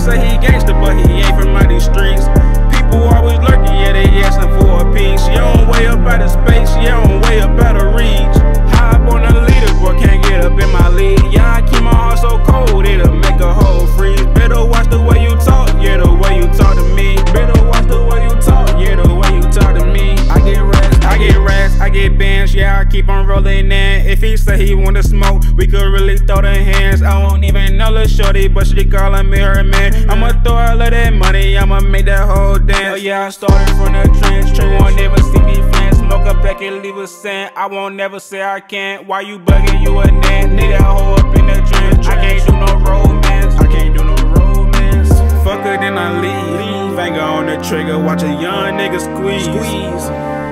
say he gangsta, but he ain't from out these streets. People always lurking, yeah, they asking for a piece. You don't way up out of space, you don't way up out of reach. High up on the leaderboard, can't get up in my league. Yeah, I keep my heart so cold, it'll make a whole freeze. Better watch the way you talk, yeah, the way you talk to me. Better watch the way you talk, yeah, the way you talk to me. I get racks, I get bands, yeah, I keep on rolling in. If he say he wanna smoke, we could really throw the hands. I don't even know the shorty, but she calling me her man. I'ma throw all of that money, I'ma make that whole dance. Yeah, I started from the trench, you won't never see me flan. Smoke a pack and leave a scent, I won't never say I can't. Why you bugging, you a nan? Need that hoe up in the trench. I can't do no romance, I can't do no romance. Fuck her, then I leave. Finger on the trigger, watch a young nigga squeeze.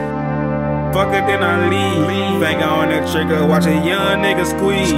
Fuck her, then I leave. Finger on the trigger, watch a young nigga squeeze.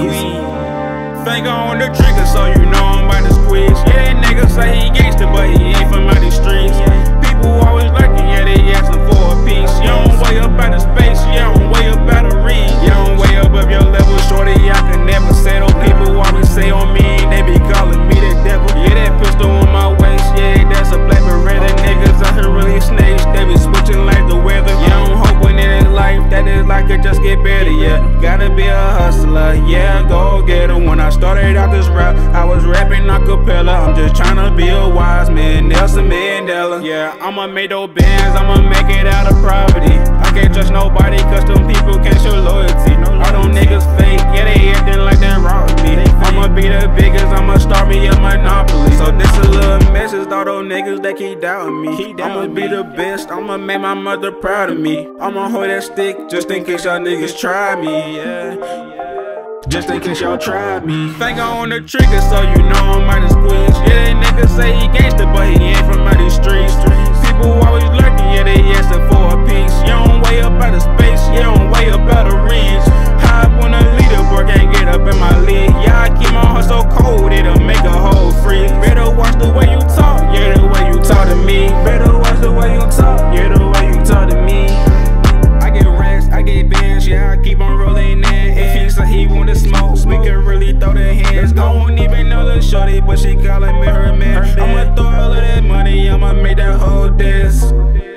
Finger on the trigger, so you know I'm about to squeeze. Yeah, that nigga say he gangsta, but he ain't from out these streets. People always lurking, yeah, they asking for a piece. You don't way up out of space, you don't way up out of reach. You don't way above your level, shorty, I can never settle. People always say on me, they be calling me the devil. Yeah, that pistol on my waist, yeah, that's a black Beretta. Niggas out here really snakes, they be switching like the weather. You don't hope when in this life that this life could just get better, yeah. Gotta be a hustler, yeah, go get it. When I started out this rap, I was rapping a cappella. I'm just tryna be a wise man, Nelson Mandela. Yeah, I'ma make those bands, I'ma make it out of poverty. I can't trust nobody, cause them people can't show loyalty. All them niggas fake, yeah, they acting like they rob me. I'ma be the biggest, I'ma start me a monopoly. So this a little message to all those niggas that keep doubting me. I'ma be the best, I'ma make my mother proud of me. I'ma hold that stick, just in case y'all niggas try me, yeah. Just in case y'all tried me. Finger on the trigger, so you know I'm about to squeeze. Yeah, that nigga say he gangsta, but he ain't from out these streets. People always lurking, yeah, they asking for a piece. You don't way up out of space, you don't way up out of reach. High up on the leaderboard, can't get up in my league. Yeah, I keep my heart so cold, it'll make a whole freeze. Better watch the way you talk, yeah, the way you talk to me. Better watch the way you talk, yeah, the way you talk to me. I get racks, I get bands, yeah, I keep on rolling in. If he say he wanna smoke, we can really throw the hands. Don't even know the shorty, but she calling me her man. I'ma throw all of that money, I'ma make that whole dance.